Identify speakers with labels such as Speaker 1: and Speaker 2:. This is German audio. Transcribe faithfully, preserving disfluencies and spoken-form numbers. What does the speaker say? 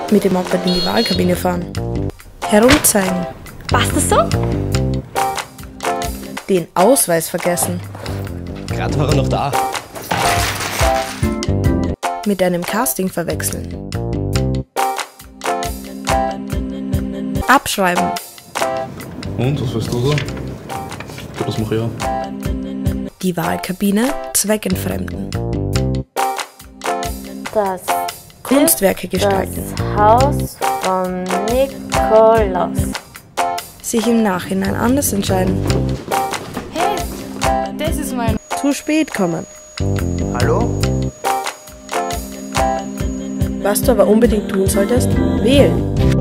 Speaker 1: Mit dem Moped in die Wahlkabine fahren. Herumzeigen.
Speaker 2: Passt das so?
Speaker 1: Den Ausweis vergessen.
Speaker 3: Gerade war er noch da.
Speaker 1: Mit einem Casting verwechseln. Abschreiben.
Speaker 4: Und, was weißt du so? Das mache ich auch.
Speaker 1: Die Wahlkabine zweckentfremden.
Speaker 5: Das
Speaker 1: Kunstwerke gestalten.
Speaker 5: Das Haus von Nikolaus.
Speaker 1: Sich im Nachhinein anders entscheiden.
Speaker 2: Hey, das ist mein...
Speaker 1: Zu spät kommen.
Speaker 6: Hallo?
Speaker 1: Was du aber unbedingt tun solltest, wählen.